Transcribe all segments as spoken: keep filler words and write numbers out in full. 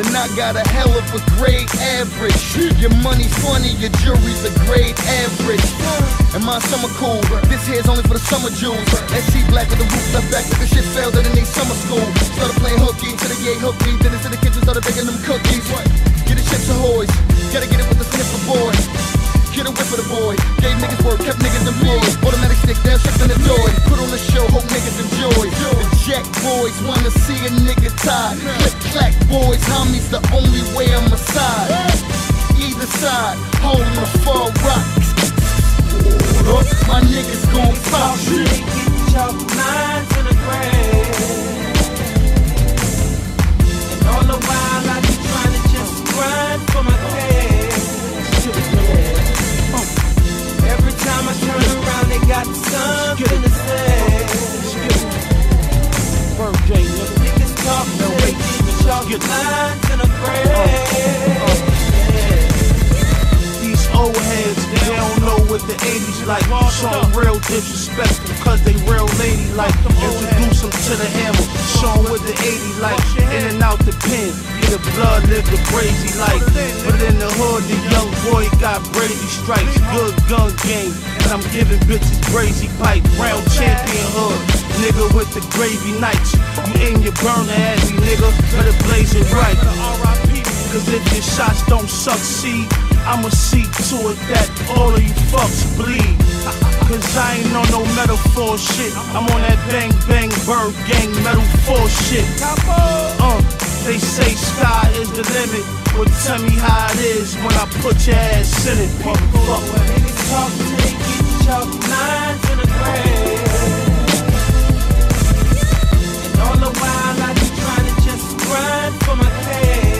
then I got a hell of a grade average. Your money's funny, your jury's a grade average. And my summer cool, this here's only for the summer jewels. S C black with the roof left back, like the shit failed in they summer school. Started playing hooky, till the yay hooked me, then into the kitchen started baking them cookies. Get the chips ahoy, gotta get it with the sniffer boy. Get a whip of the boy, gave niggas work, kept niggas employed. Automatic stick down, shift in the joy. Put on the show, hope niggas enjoy. The Jack boys wanna see a nigga tie. Click clack boys, homies the only way I'm a side. Either side, home or far rock. Look, my niggas gon' pop shit. Get your minds in the grave. And all the while I be trying to just grind for my cash. Every time I turn around, they got something to say. Birthday, nigga. Niggas talk, no way, get your minds in the grave. These old heads, they don't know what the eighties like. Show them real disrespectful, cause they real lady like. Introduce them to the hammer, show them what the eighties like. In and out the pen, yeah, the blood live the crazy life. But in the hood, the young boy got Brady stripes. Good gun game, and I'm giving bitches crazy pipe. Round champion hood, nigga with the gravy nights. You aim your burner at me, nigga, better blaze it right. Cause if your shots don't succeed, I'ma see to it that all of you fucks bleed. Cause I ain't on no metaphor shit. I'm on that bang bang bird gang metal four shit. Uh, they say sky is the limit. Well, tell me how it is when I put your ass in it, motherfucker. Niggas talk till they get your minds in the grave. And all the while I be trying to just grind for my cash.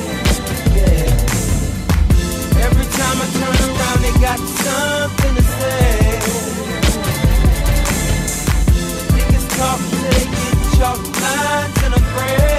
Every time I turn around, they got something to say. Niggas talk till they get your minds in a grave.